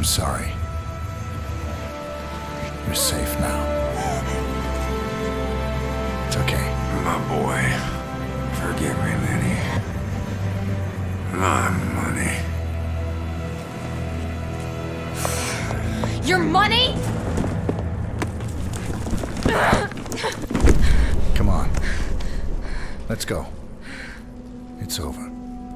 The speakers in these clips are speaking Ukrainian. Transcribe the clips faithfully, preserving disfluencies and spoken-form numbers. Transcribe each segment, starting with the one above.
I'm sorry. You're safe now. It's okay. My boy. Forgive me, Lenny. My money. Your money? Come on. Let's go. It's over.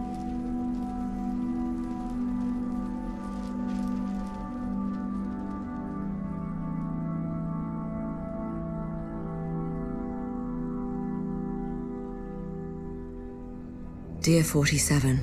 Dear forty-seven,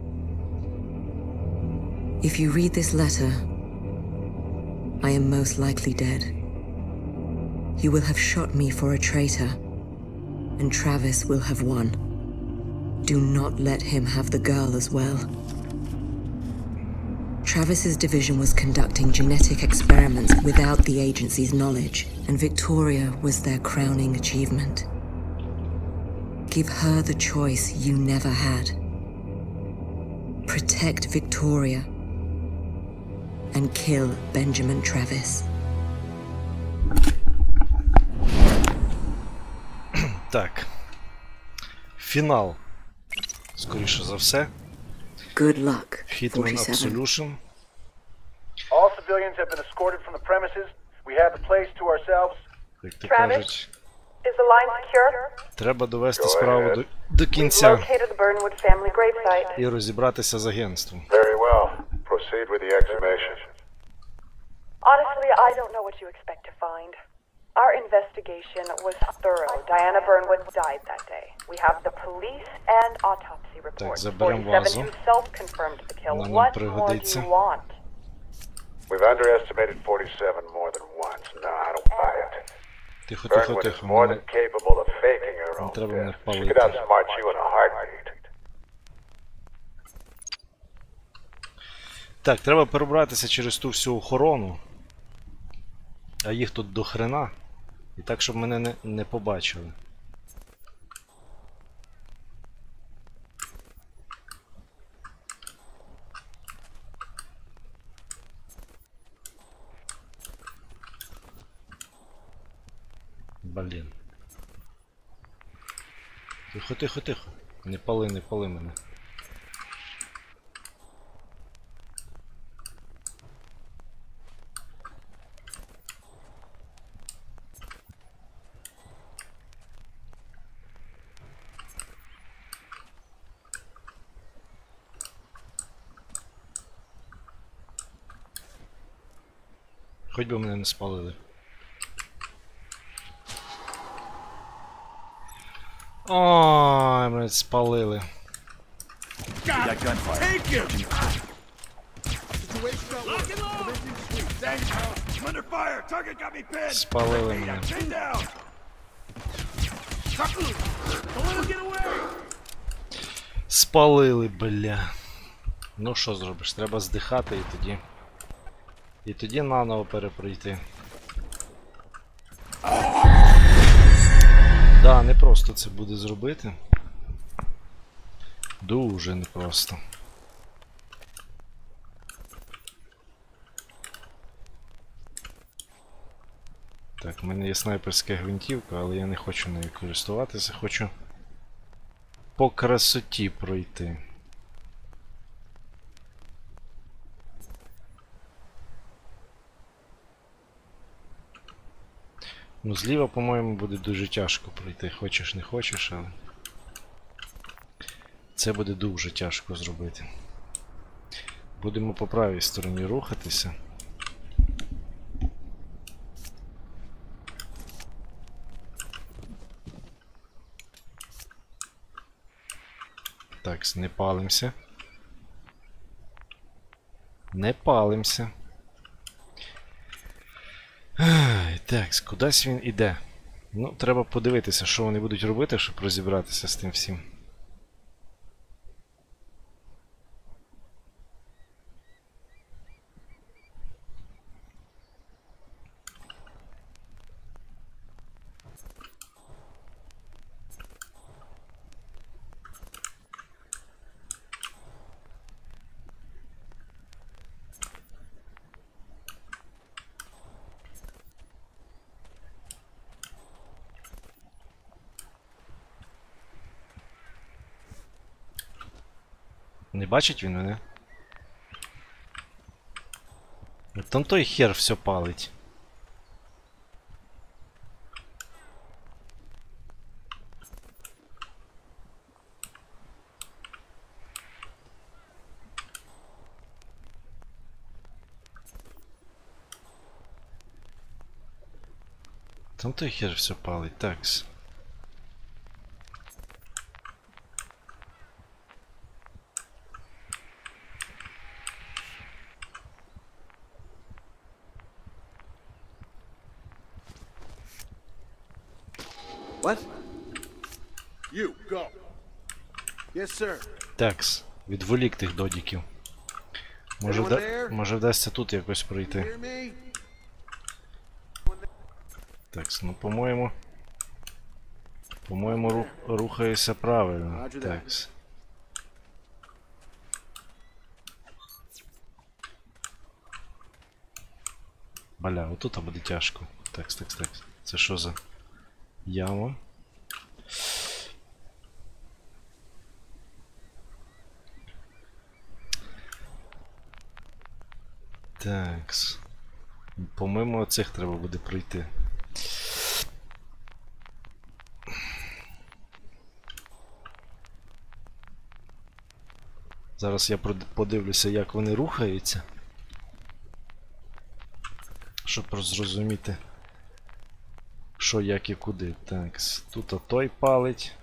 if you read this letter, I am most likely dead. You will have shot me for a traitor, and Travis will have won. Do not let him have the girl as well. Travis's division was conducting genetic experiments without the agency's knowledge, and Victoria was their crowning achievement. Give her the choice you never had. Protect Victoria and kill Benjamin Travis. Так. Фінал. Скоріше за все. Good luck, Hitman forty-seven. Absolution. All civilians have been escorted from the premises. We have the place to ourselves. Як то Travis? кажуть, Is the line secure? треба довести Go справу ahead. до, до We've кінця located the Burnwood family gravesite. і розібратися з агентством. Very well. Proceed with the exhumation. Honestly, I don't know what you expect to find. Our investigation was thorough. Diana Burnwood died that day. We have the police and autopsy report. заберем forty-seven вазу. himself confirmed the kill. Вона нам What more do пригодиться. you want? We've underestimated forty-seven more than once. No, I don't buy it. Тихо, тихо, Burnwood is тихо. more мене- than capable of faking her Не own треба мене death. She палити. could outsmart you in a heartbeat. Так, треба перебратися через ту всю охорону. А їх тут до хрена. І так, щоб мене не, не побачили. Блін. Тихо, тихо, тихо. Не пали, не пали мене. Хоч би мене не спалили. Ой, мене спалили. Спалили мене. Спалили, бля. Ну що зробиш? Треба здихати і тоді. І тоді наново перепройти. Да, непросто це буде зробити. Дуже непросто. Так, в мене є снайперська гвинтівка, але я не хочу нею користуватися, хочу по красоті пройти. Ну, зліва, по-моєму, буде дуже тяжко пройти. Хочеш, не хочеш, але це буде дуже тяжко зробити. Будемо по правій стороні рухатися. Так, не палимося. Не палимося. Так, кудись він іде. Ну, треба подивитися, що вони будуть робити, щоб розібратися з тим всім. Не бачить він мене? От там той хер все палить. Там той хер все палить, такс. What? You go. Yes, sir. Такс. Відволік тих додіків. Може, вда... Може вдасться тут якось пройти. Hear me? Такс, ну по-моєму. По-моєму, рух... рухаюся правильно. Такс. Бля, отут буде тяжко. Такс, такс, такс. Це що за яма? Такс. По-моєму, оцих треба буде пройти. Зараз я подивлюся, як вони рухаються. Щоб зрозуміти, що, як і куди. Такс. Тут той палить.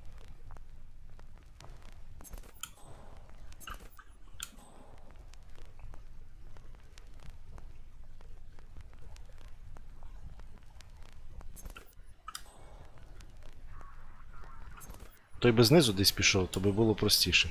Той би знизу десь пішов, то би було простіше.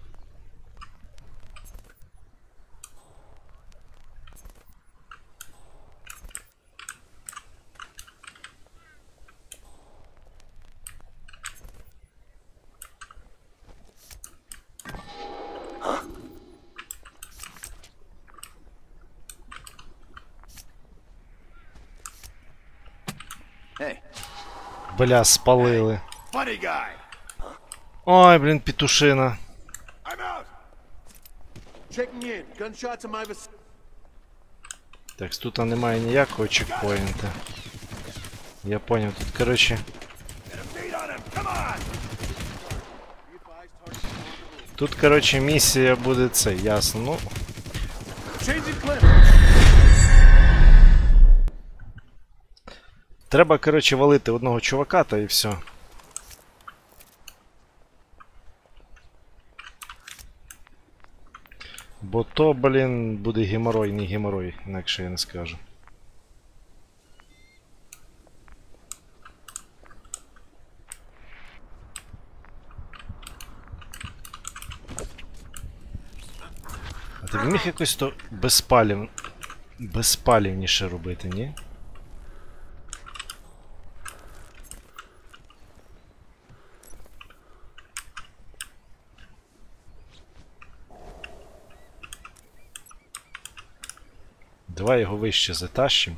Hey. Бля, спалили. Funny guy. Ой, блін, петушина. I'm out. Checking in. Gunshots in my vicinity. Так, тут немає ніякого чекпоінта. Я поняв, тут, коротше. Тут, коротше, місія буде це, ясно, ну. Треба, коротше, валити одного чувака, та і все. Бо то, блін, буде геморой, не геморой, інакше я не скажу. А ти б міг якось то безпалів... безпалівніше робити, ні? Давай його вище затащим.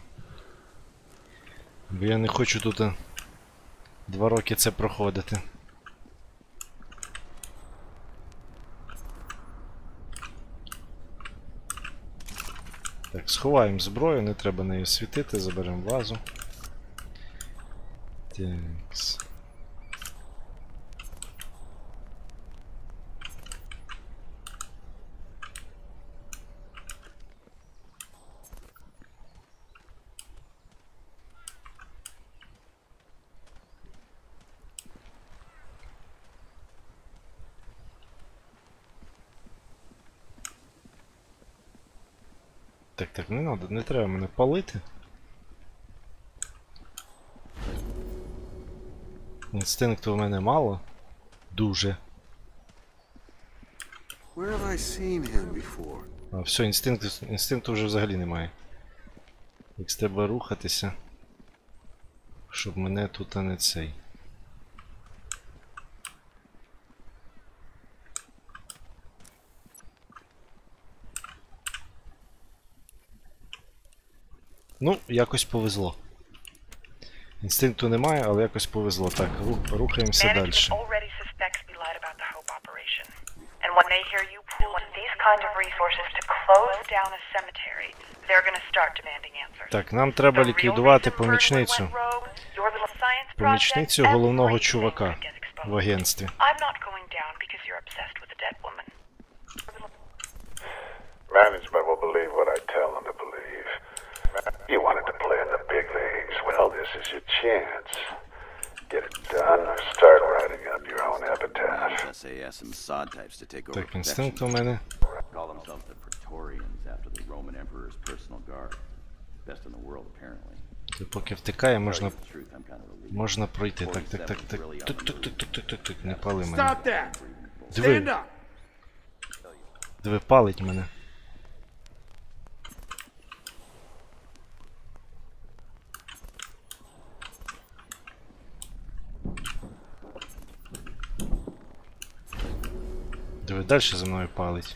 Бо я не хочу тут два роки це проходити. Так, сховаємо зброю, не треба нею світити, заберемо вазу. Такс. Так, так, не надо, не треба мене палити. Інстинкту в мене мало. Дуже. Where have I seen him before? А, все, інстинкту, інстинкту вже взагалі немає. Як треба рухатися, щоб мене тут а не цей. Ну, якось повезло. Інстинкту немає, але якось повезло. Так, рухаємося далі. And when they hear you pool these kinds of resources to close down a cemetery, they're gonna start demanding answers. Так, нам треба ліквідувати помічницю. Помічницю головного чувака в агентстві. I'm not going down because you're obsessed with a dead woman. Management will believe what I tell them to believe. You wanted to play in the big leagues. Well, this is your chance. Get it done or start writing up your own epitaph. S A S and Mossad types to take over Так, інстинкт у мене. Call themselves the Praetorians after the Roman Emperor's personal guard. Best in the world, apparently. Ти поки втикає, можна, The truth, I'm kind of relieved. можна пройти. Так, так, так, так. Тук, тук, тук, тук, тук, тук, тук, не пали мене. Stop that! Stand Диви, up! диви, палить мене. Диви, далі за мною палить.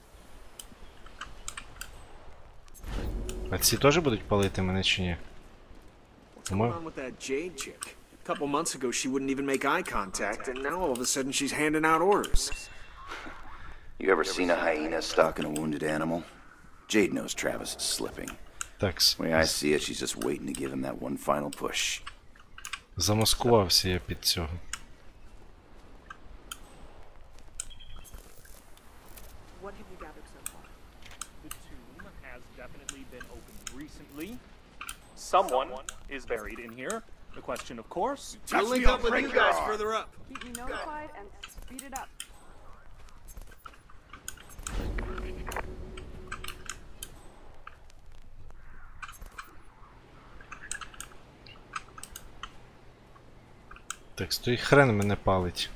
А ці теж будуть палити мене чи ні? What's going on with that Jade chick? A couple months ago she wouldn't even make eye contact, and now all of a sudden she's handing out orders. You ever seen a hyena stalking a wounded animal? Jade knows Travis is slipping. Так, The way I see it, she's just waiting to give him that one final push. замаскувався я під цього. What have you gathered so far? The tomb has definitely been opened recently. Someone is buried in here. The question, of course, We'll link up with you guys further up. Keep me notified and speed it up. Так, стой, хрен мене палить.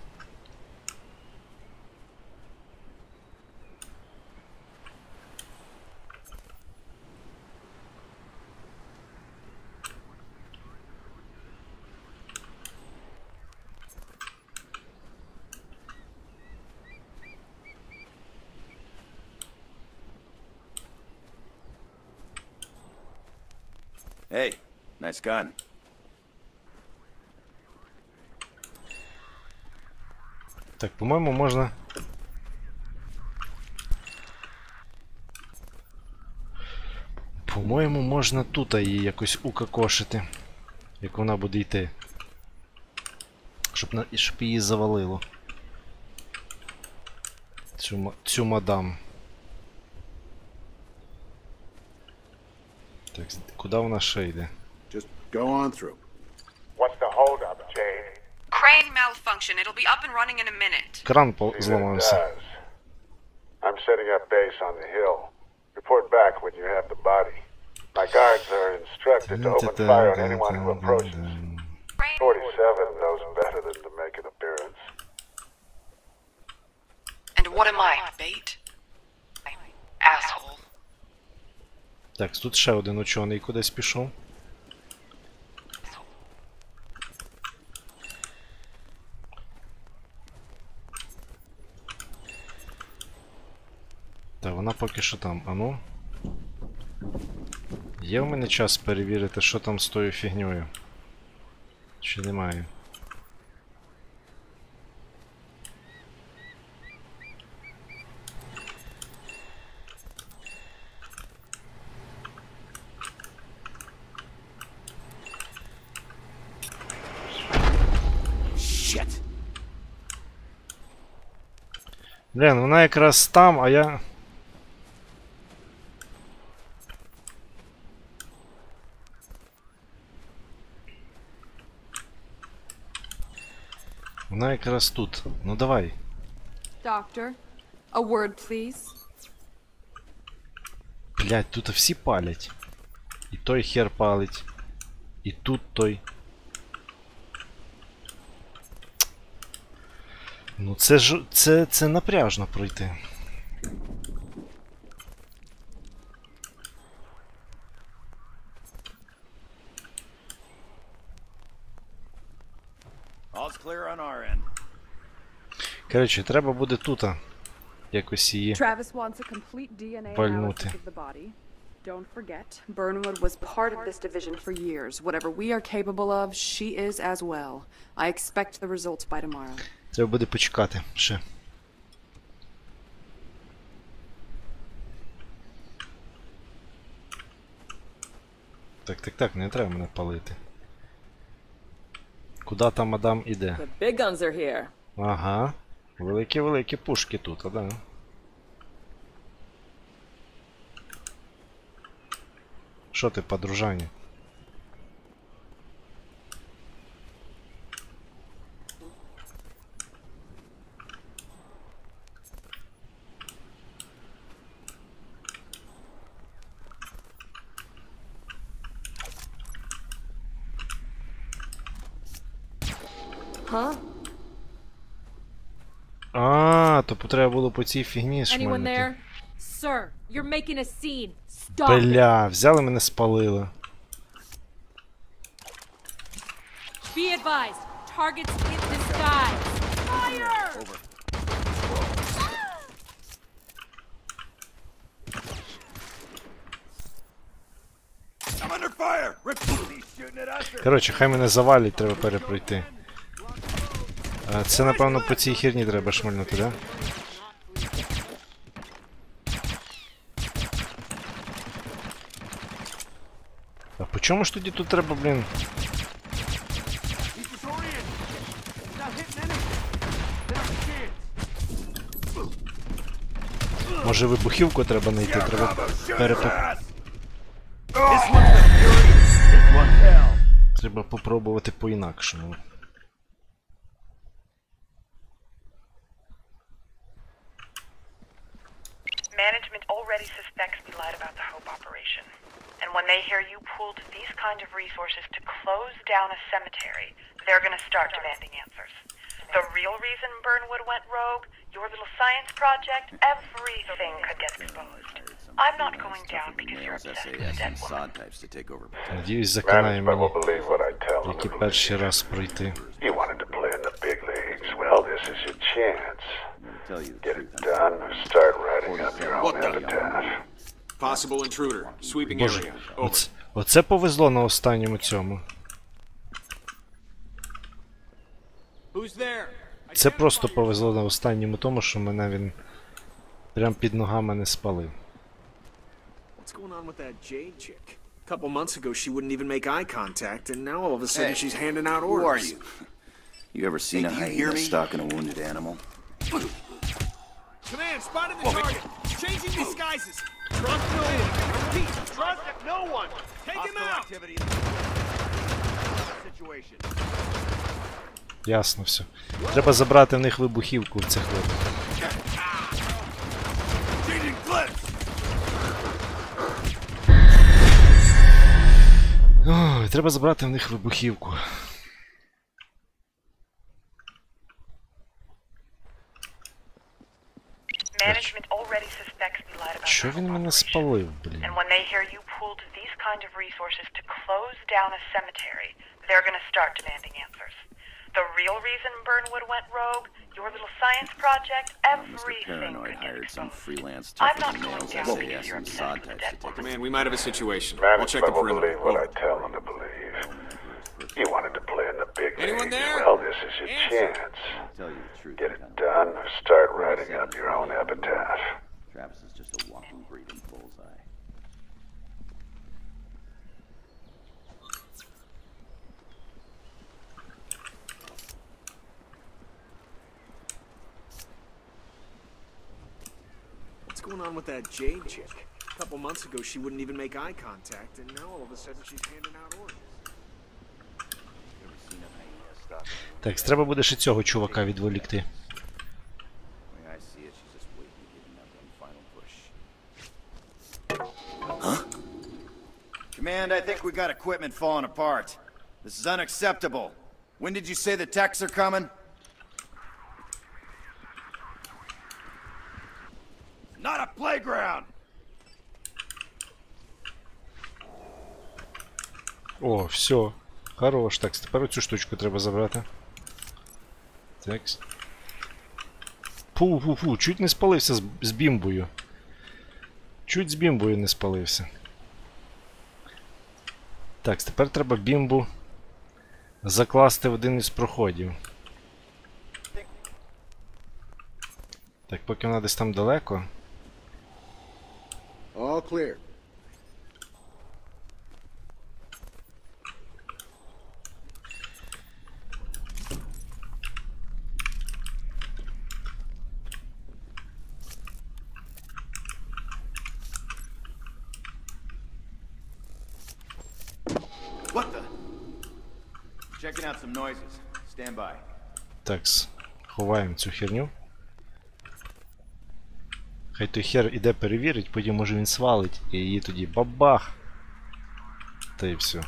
Hey, nice gun. Так, по-моєму, можна... По-моєму, можна тут її якось укокошити. Як вона буде йти. Щоб, на... щоб її завалило. Цю, ма- цю мадам. Так, куди вона ще йде? Just go on through. What's the holdup, Jade? Crane malfunction. It'll be up and running in a minute. Кран по- See what it зламався. does. I'm setting up base on the hill. Report back when you have the body. My guards are instructed to open fire on anyone who approaches. forty-seven knows better than to make an appearance. And what am I? Bait? Asshole. Так, тут ще один учений кудись пішов. Та вона поки що там, а ну. Є в мене час перевірити, що там з тою фігньою? Чи немає? Shit. Блін, вона якраз там, а я... Вона якраз тут. Ну давай. Doctor, a word, please. Блять, тут всі палять. І той хер палить. І тут той. Ну це ж... це... це напряжно пройти. All's clear on our end. Коротше, треба буде тут якось її Travis wants a complete D N A пальнути. analysis of the body. Don't forget, Burnwood was part of this division for years. Whatever we are capable of, she is as well. I expect the results by tomorrow. Треба буде почекати ще. Так, так, так, не треба мене палити. Куда там мадам іде? The big guns are here. Ага. Великі-великі пушки тут, а да. Що ти, подружані? Huh? А, то треба було по цій фігні Anyone шмальнути. there? Sir, you're making a scene. Stop. it. Бля, взяли мене спалили. Be advised. Targets in the sky. Fire! I'm under fire! Repeatedly shooting at us. Коротше, хай мене завалять, треба перепройти. А, це, напевно, по цій херні треба шмальнути, да? А по чому ж тоді тут треба, блін? Може вибухівку треба знайти, треба перепи... Треба попробувати по-інакшому. Management already suspects we lied about the Hope operation. And when they hear you pooled these kind of resources to close down a cemetery, they're gonna start demanding answers. The real reason Burnwood went rogue, your little science project, everything could get exposed. I'm not going down because you're obsessed with a dead woman. Надіюсь, закинає Management мені, will believe what I tell them. які перший раз пройти. You wanted to play in the big leagues. Well, this is your chance. Get it done or start writing up your own epitaph. Possible intruder. Sweeping Боже, area. оце, оце повезло на останньому цьому. Who's there? Це просто повезло на останньому тому, що мене він прям під ногами не спалив. What's going on with that Jade chick? A couple months ago, she wouldn't even make eye contact, and now all of a sudden Hey, she's handing out Who orders. are you? You ever seen Hey, a do you hear hyena me? stalking a wounded animal? Command, spotted the target. Changing disguises. Trust no one. Repeat, trust no one. Take him out. Situation. Ясно все. Треба забрати в них вибухівку в цих хлопців. Changing clips. Ой, треба забрати в них вибухівку. Management already suspects we lied about Що the він Hope мене operation. спалив, блін? And when they hear you pooled these kind of resources to close down a cemetery, they're gonna start demanding answers. The real reason Burnwood went rogue, your little science project, Mister everything Paranoid could get hired some exposed. freelance I'm tougher not than going nails down S because A S you're and obsessed sod with the types dead to take woman. Man, we might have a situation. I'll check the Management will perimeter. believe what I Over. tell them to believe. You wanted to play in the big Anyone leagues. there? Well, this is your Answer. chance. Tell you the truth. Get it done or start writing up your own epitaph. Travis is just a walking, breathing bullseye. What's going on with that Jade chick? A couple months ago, she wouldn't even make eye contact, and now all of a sudden she's handing out orders. You ever seen a hyena stalking a wounded Так, треба буде ще цього чувака відволікти. The way I see it, she's just waiting, giving that one final push. Huh? Command, I think we got equipment falling apart. This is unacceptable. When did you say the techs are coming? Not a playground! О, все. Хорош. Так, тепер оцю штучку треба забрати. Так. Фу-фу-фу, чуть не спалився з, з бімбою. Чуть з бімбою не спалився. Так, тепер треба бімбу закласти в один із проходів. Так, поки вона десь там далеко. All clear. Checking out some noises. Stand by. Такс, ховаємо цю херню. Хай той хер іде перевірить, потім може він свалить і її тоді бабах. Та і все.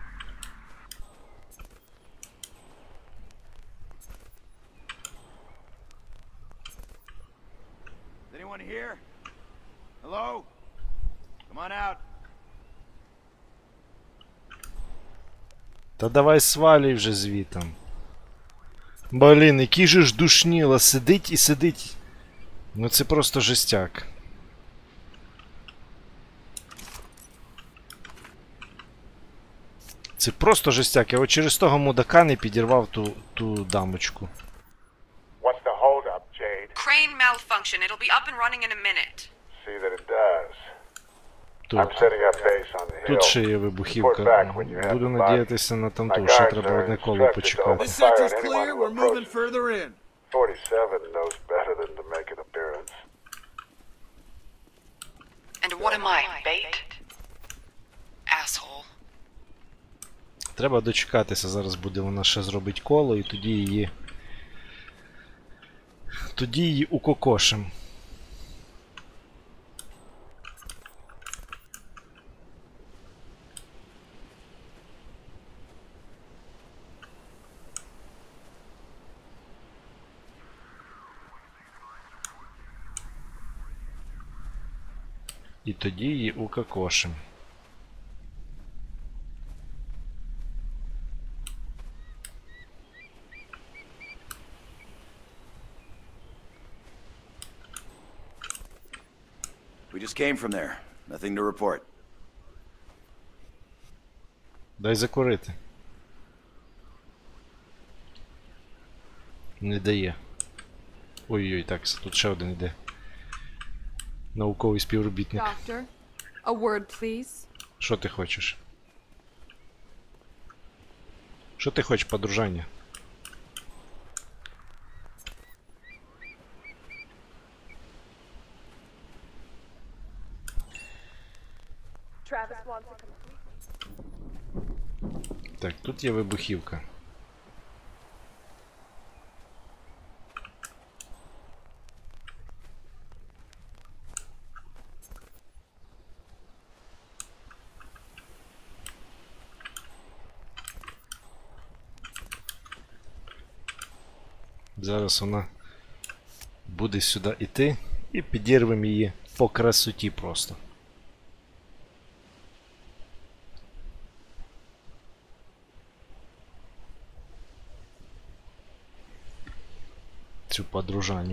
Anyone here? Hello? Come on out. Та давай свалюй вже звітом. Блін, який же ж душніло, сидить і сидить. Ну це просто жестяк. Це просто жестяк. Я от через того мудака не підірвав ту, ту дамочку. What's the holdup, Jade? Crane malfunction. It'll be up and running in a minute. See that it does. Тут, I'm setting up base on the hill. тут ще є вибухівка. Буду надіятися на тамту, ще треба одне коло почекати. This sector's clear. We're moving further in. forty-seven knows better than to make an appearance. And what am I, bait? Asshole. Треба дочекатися, зараз буде вона ще зробить коло і тоді її... Тоді її укокошим. І тоді її укокошим. We just came from there. Nothing to report. Дай закурити. Не дає. Ой-ой, так, тут ще один іде. Науковий співробітник. Doctor, a word, please. Що ти хочеш? Що ти хочеш, подружання? Так, тут є вибухівка. Зараз вона буде сюди йти і підірвемо її по красоті просто. Цю подружаню.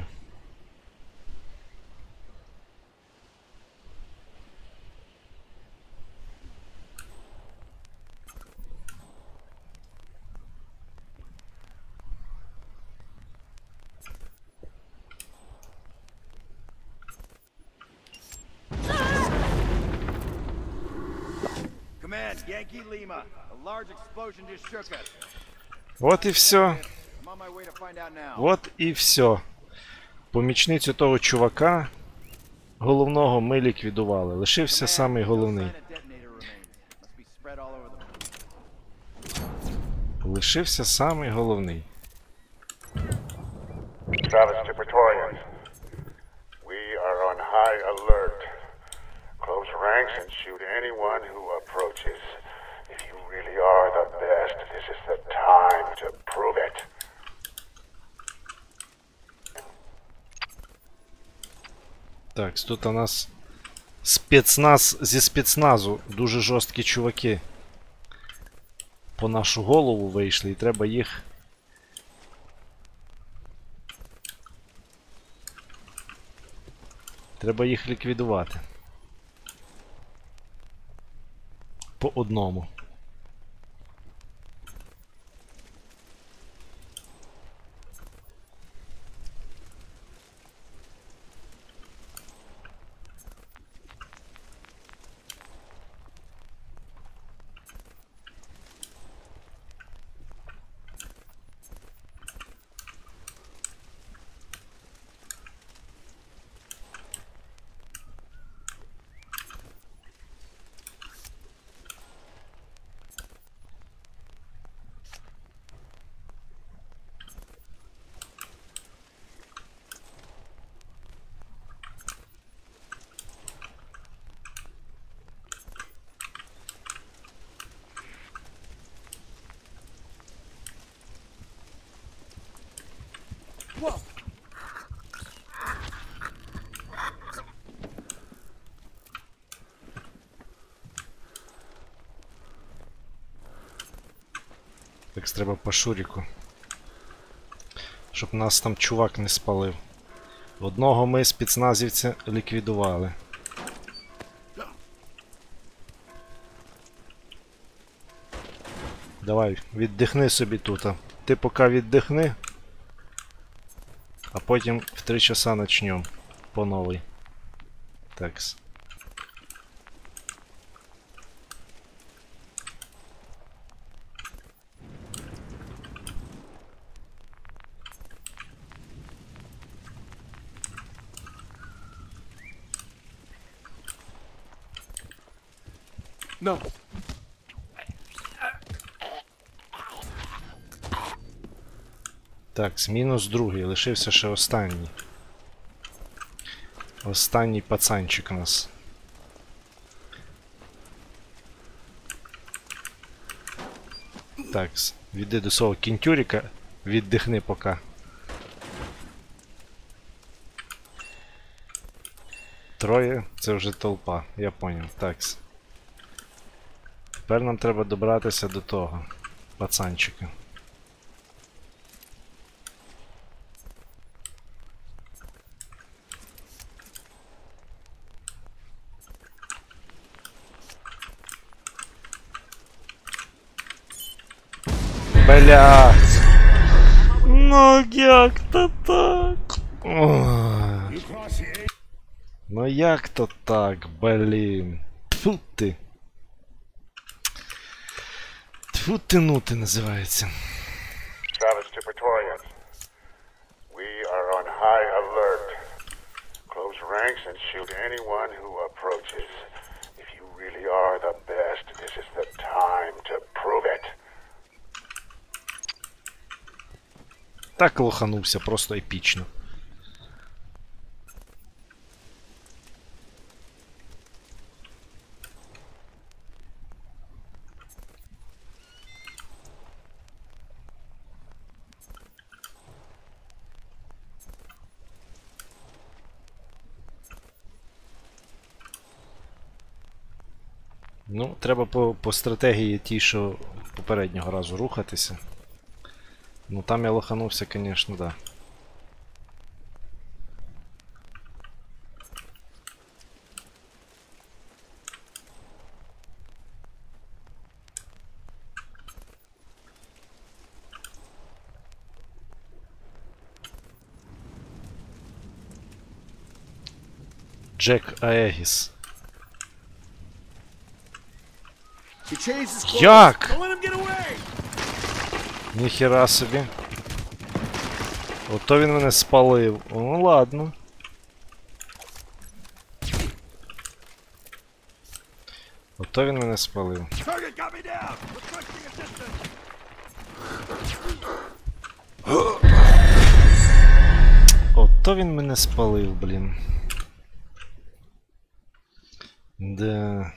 Command, Yankee Lima. A large explosion just shook us. От і все. I'm on my way to find out now. От і все. Помічницю того чувака головного ми ліквідували. Лишився самий головний. Лишився самий головний. Travis to Praetorians. We are on high alert. Close ranks and shoot anyone who approaches. If you really are the best, this is the time to prove it. Так, тут у нас спецназ зі спецназу. Дуже жорсткі чуваки. По нашу голову вийшли і треба їх... Треба їх ліквідувати. По одному. Так треба по Шуріку. Щоб нас там чувак не спалив. Одного ми спецназівця ліквідували. Давай, віддихни собі тут. Ти поки віддихни, а потім в три часа начнем по новій. Такс. No. Так, з мінус другий, лишився ще останній. Останній пацанчик у нас. Так, відійди до свого кінтюріка, віддихни поки. Троє, це вже толпа, я поняв, такс. Тепер нам треба добратися до того пацанчика. Блядь! Ну як то так? Ой. Ну як то так, блін? Тьфу ти. Тьфу ти, ну ти називається. Travis to Praetorians. We are on high alert. Close ranks and shoot anyone who approaches. If you really are the best, this is the time to prove it. Так лоханувся, просто епічно. Ну, треба по, по стратегії ті, що попереднього разу рухатися. Ну там я лоханувся, звісно, да. Джек Аегіс. Як? Ніхера собі. Ото він мене спалив. Ну ладно. Ото він мене спалив. Ото він мене спалив, блін. Да.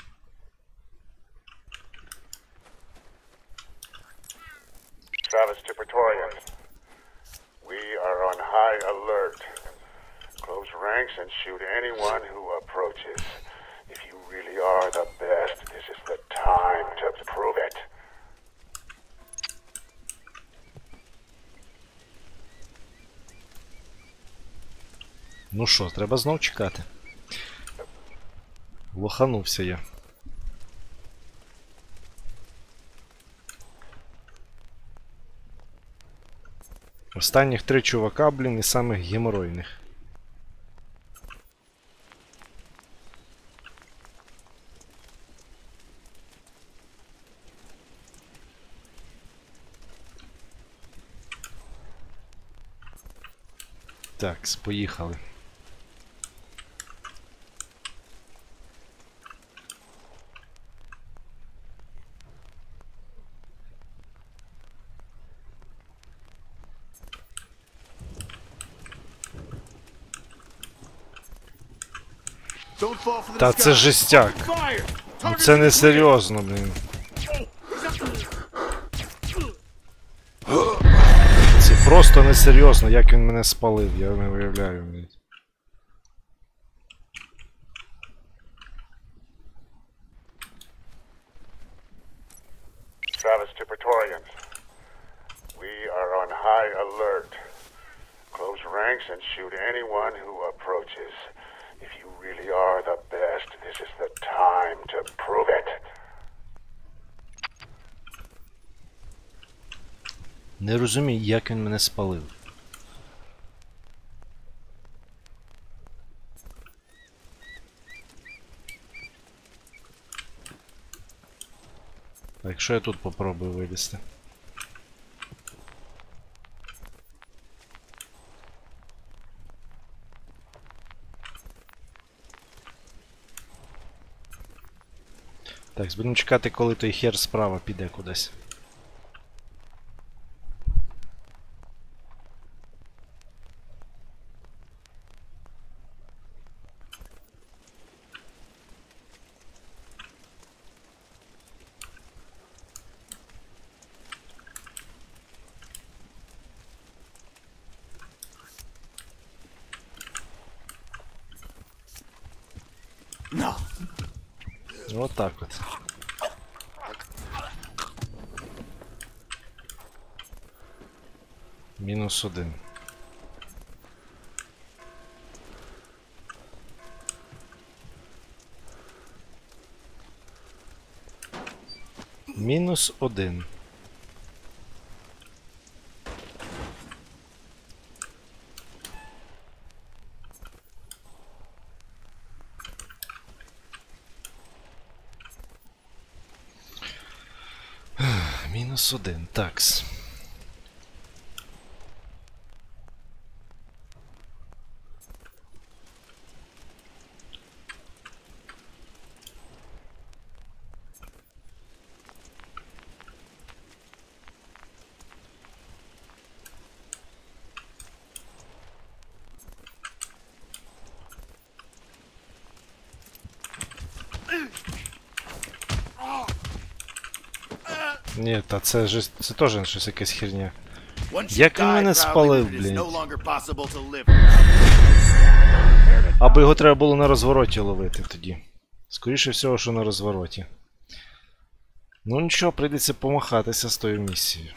Travis to Praetorians. We are on high alert. Close ranks and shoot anyone who approaches. If you really are the best, this is the time to prove it. Ну що, треба знов чекати. Лоханувся я. Останніх три чувака, блін, і самих геморойних. Так, поїхали. Та це жестяк. Ну це не серйозно, блін. Це просто не серйозно, як він мене спалив, я не уявляю, блін. Travis to Praetorians. ranks and shoot anyone who approaches. If you really are the best, this is the time to prove it. Не розумію, як він мене спалив. А якщо я тут попробую вилізти? Так, будемо чекати, коли той хер справа піде кудись. No. Вот так вот. Мінус один. Мінус один. Мінус один, такс. Ні, та це ж це теж щось якась херня. Як він мене спалив, блін? Або його треба було на розвороті ловити тоді. Скоріше всього, що на розвороті. Ну нічого, прийдеться помахатися з тою місією.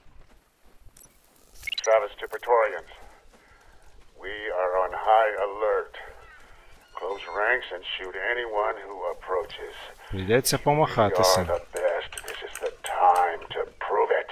Travis to Praetorians. We are on high alert. Close ranks and shoot anyone who approaches. Прийдеться помахатися. We are the best. This is the time to prove it.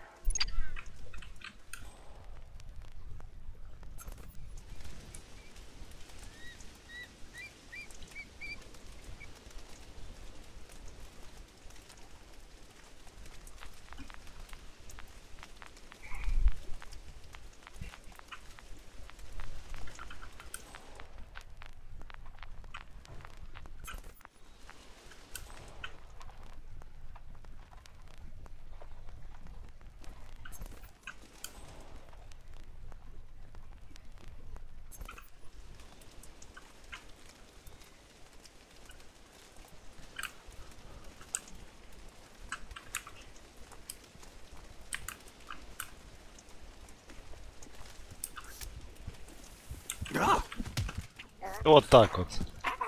От так от.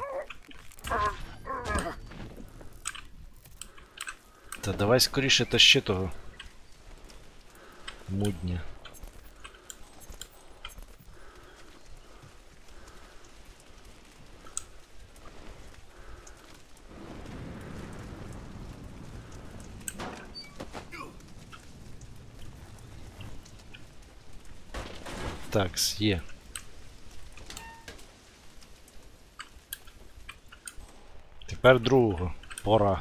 Та давай скоріше тащи того мудня. Такс, є. Тепер другого. Пора.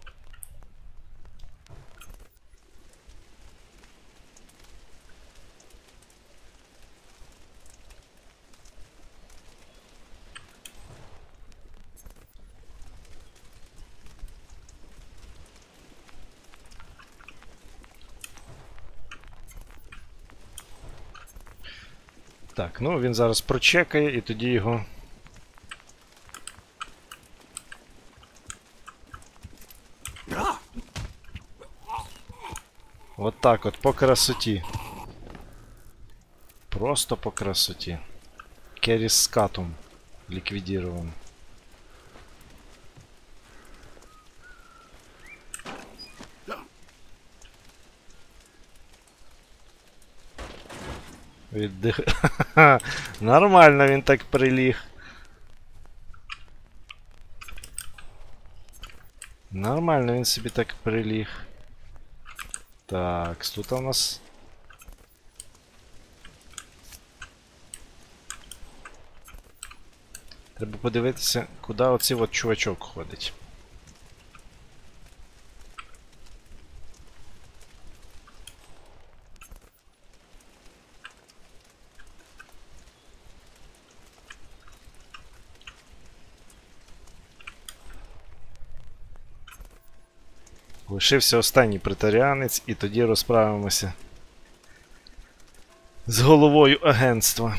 Так, ну він зараз прочекає і тоді його... Вот так вот, по красоті. Просто по красоті. Керрі с катом ликвидирован. Віддих... Нормально він так приліг. Нормально він собі так приліг. Так, тут у нас... Треба подивитися, куди оцей от чувачок ходить. Лишився останній претаріанець, і тоді розправимося з головою агентства.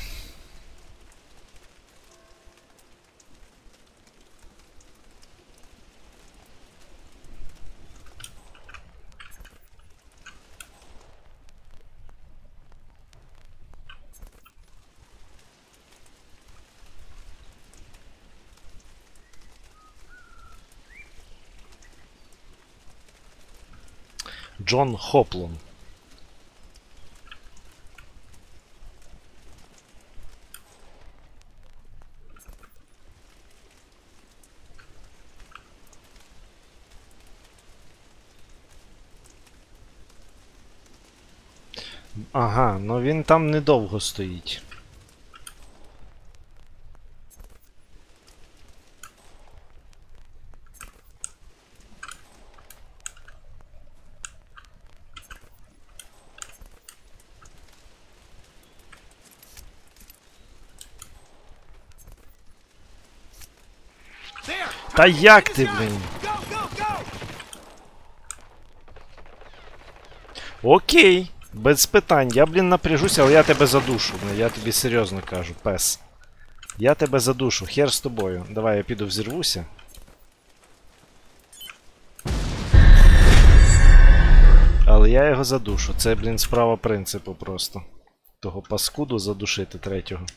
Джон Хоплон. Ага, ну він там недовго стоїть. Та як ти, блін? Окей, без питань. Я, блін, напряжуся, але я тебе задушу. Я тобі серйозно кажу, пес. Я тебе задушу, хер з тобою. Давай я піду взірвуся. Але я його задушу. Це, блін, справа принципу просто. Того паскуду задушити третього.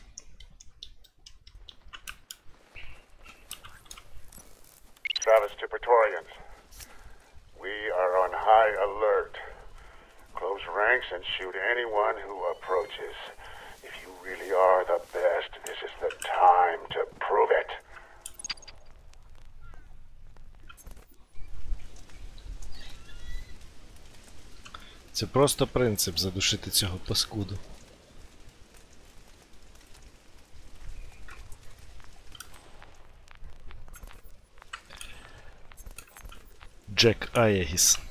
Travis to Praetorians. We are on high alert. Close ranks and shoot anyone who approaches. If you really are the best, this is the time to prove it. Це просто принцип задушити цього паскуду. Джек Аягіс.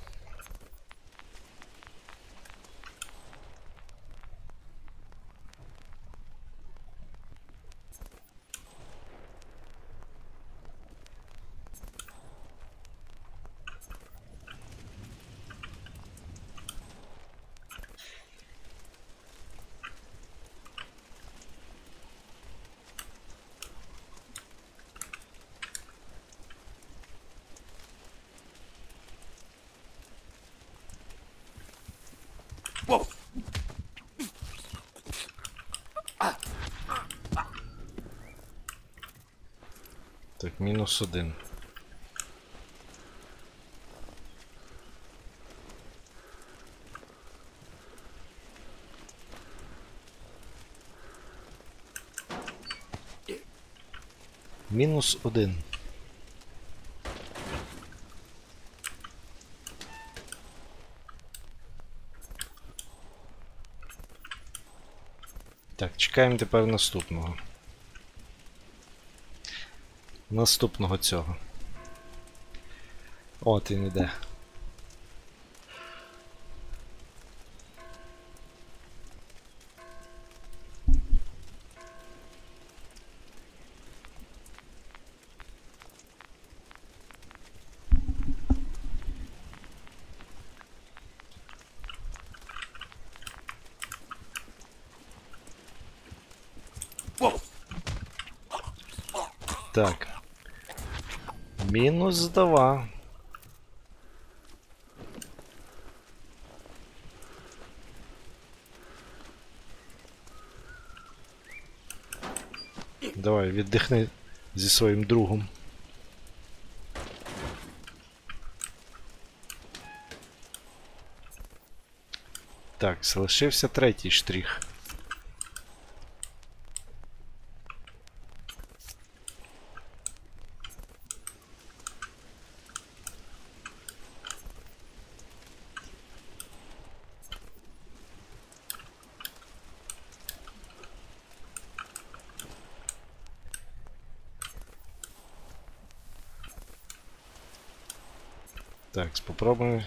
Whoa. Так, мінус один. Мінус один. Так, чекаємо тепер наступного. Наступного цього. От він іде. Так. Мінус два. Давай, віддихни зі своїм другом. Так, залишився третій штрих. Так, попробуємо.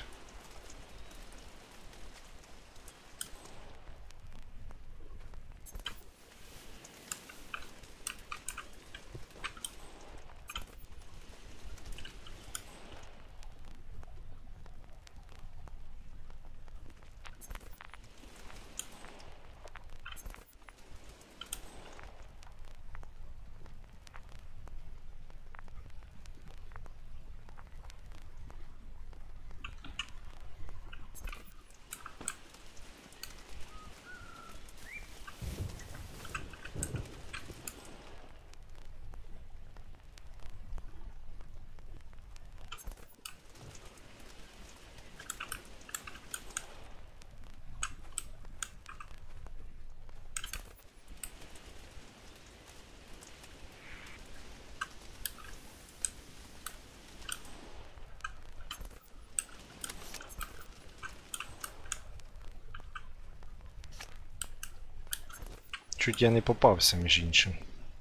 Чуть я не попався, між іншим.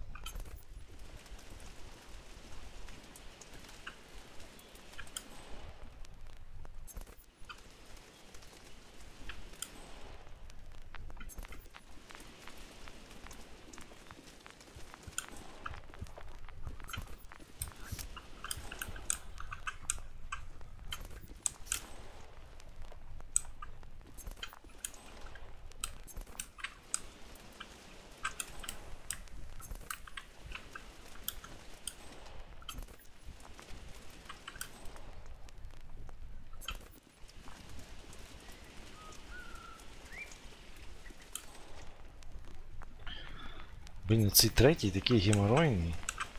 Блін, цей третій такий геморойний.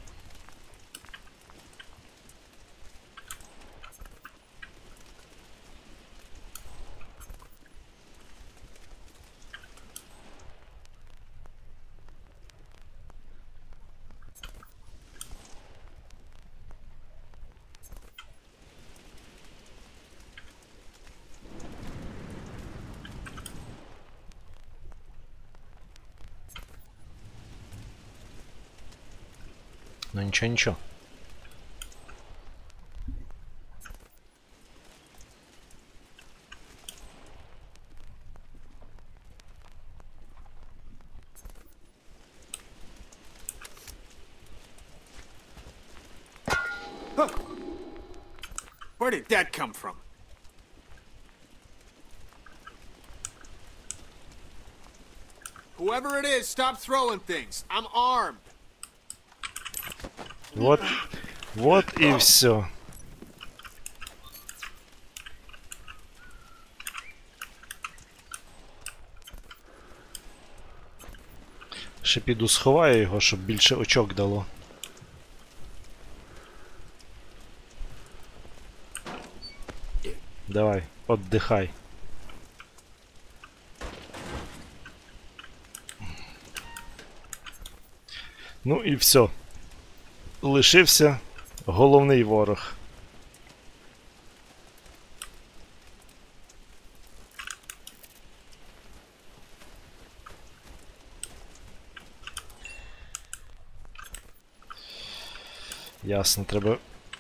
Ну нічого, нічого. Where did that come from? Whoever it is, stop throwing things. I'm armed. Вот, вот и все. Ще піду сховаю його, щоб більше очок дало. Давай, отдихай. Ну і все. Лишився головний ворог. Ясно, треба...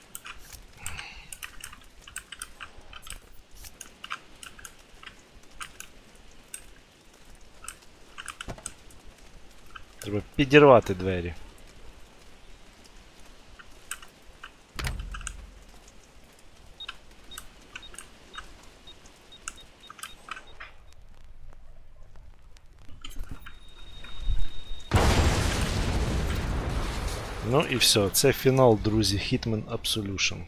Треба підірвати двері. Ну і все, це фінал, друзі, Hitman Absolution.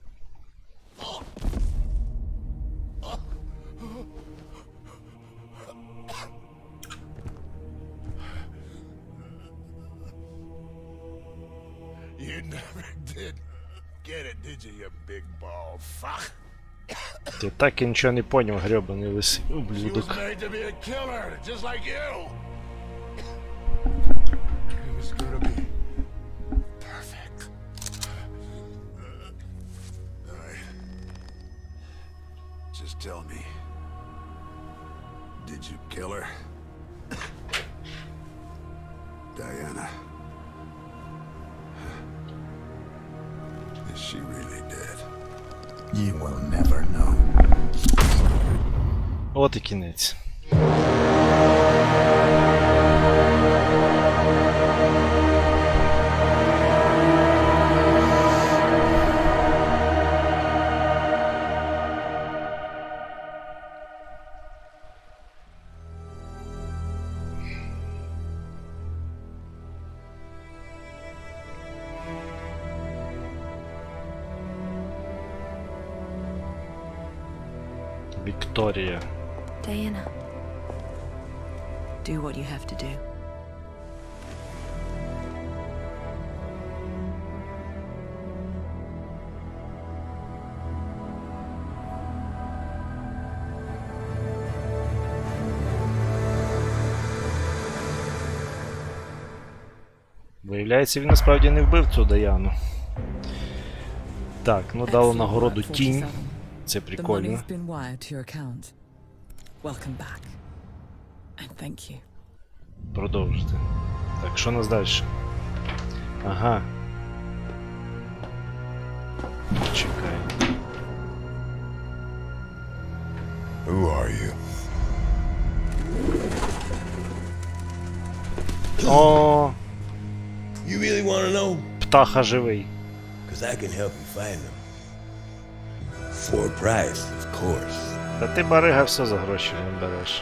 You never did get it, did you, you big bald fuck? Ти так і нічого не поняв, гребаний лисий She was ублюдок. made to be a killer, just like you. It was gonna be perfect. All right. Just tell me, did you kill her? Diana. Is she really dead? You will never know. От і кінець. Вікторія. Diana, do what you have to do. Виявляється, він насправді не вбив цю Даяну. Так, ну дало нагороду тінь. Це прикольно. Продовжити. Так, що у нас далі? Ага. Чекай. Who are you? О, You really want to know? птаха живий. Because I can help you find them. For a price, of course. Та ти, барига, все за гроші не береш.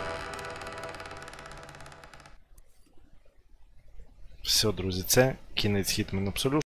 Все, друзі, це кінець Hitman Absolution.